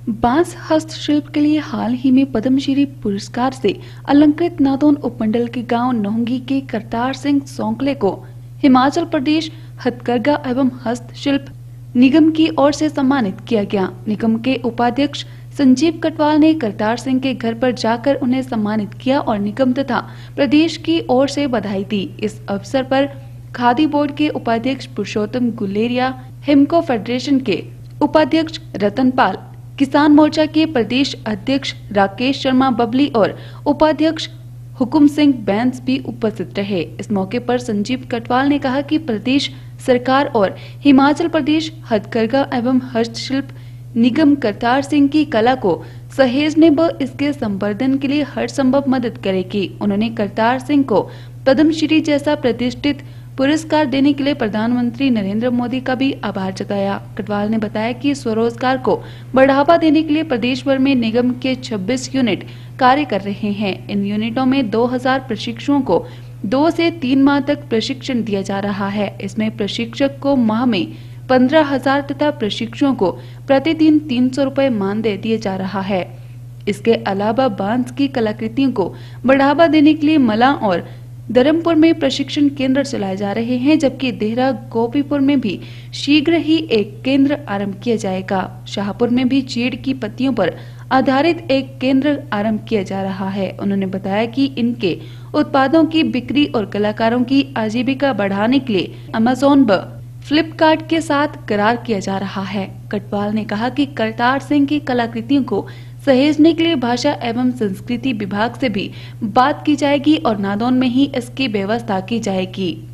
बांस हस्तशिल्प के लिए हाल ही में पद्मश्री पुरस्कार से अलंकृत नादौन उपमंडल के गांव नौंगी के करतार सिंह सौंकले को हिमाचल प्रदेश हथकरघा एवं हस्तशिल्प निगम की ओर से सम्मानित किया गया। निगम के उपाध्यक्ष संजीव कटवाल ने करतार सिंह के घर पर जाकर उन्हें सम्मानित किया और निगम तथा प्रदेश की ओर से बधाई दी। इस अवसर पर खादी बोर्ड के उपाध्यक्ष पुरुषोत्तम गुलेरिया, हिमको फेडरेशन के उपाध्यक्ष रतनपाल, किसान मोर्चा के प्रदेश अध्यक्ष राकेश शर्मा बबली और उपाध्यक्ष हुकुम सिंह बैंस भी उपस्थित रहे। इस मौके पर संजीव कटवाल ने कहा कि प्रदेश सरकार और हिमाचल प्रदेश हथकरघा एवं हस्तशिल्प निगम करतार सिंह की कला को सहेजने व इसके संवर्धन के लिए हर संभव मदद करेगी। उन्होंने करतार सिंह को पद्मश्री जैसा प्रतिष्ठित पुरस्कार देने के लिए प्रधानमंत्री नरेंद्र मोदी का भी आभार जताया। कटवाल ने बताया कि स्वरोजगार को बढ़ावा देने के लिए प्रदेश भर में निगम के 26 यूनिट कार्य कर रहे हैं। इन यूनिटों में 2000 प्रशिक्षुओं को 2 से 3 माह तक प्रशिक्षण दिया जा रहा है। इसमें प्रशिक्षक को माह में 15,000 तथा प्रशिक्षुओं को प्रतिदिन 300 रुपए मानदेय दिए जा रहा है। इसके अलावा बांस की कलाकृतियों को बढ़ावा देने के लिए मला और धर्मपुर में प्रशिक्षण केंद्र चलाए जा रहे हैं, जबकि देहरा गोपीपुर में भी शीघ्र ही एक केंद्र आरंभ किया जाएगा। शाहपुर में भी चीड़ की पत्तियों पर आधारित एक केंद्र आरंभ किया जा रहा है। उन्होंने बताया कि इनके उत्पादों की बिक्री और कलाकारों की आजीविका बढ़ाने के लिए अमेज़न व फ्लिपकार्ट के साथ करार किया जा रहा है। कटवाल ने कहा कि करतार सिंह की कलाकृतियों को सहेजने के लिए भाषा एवं संस्कृति विभाग से भी बात की जाएगी और नादौन में ही इसकी व्यवस्था की जाएगी।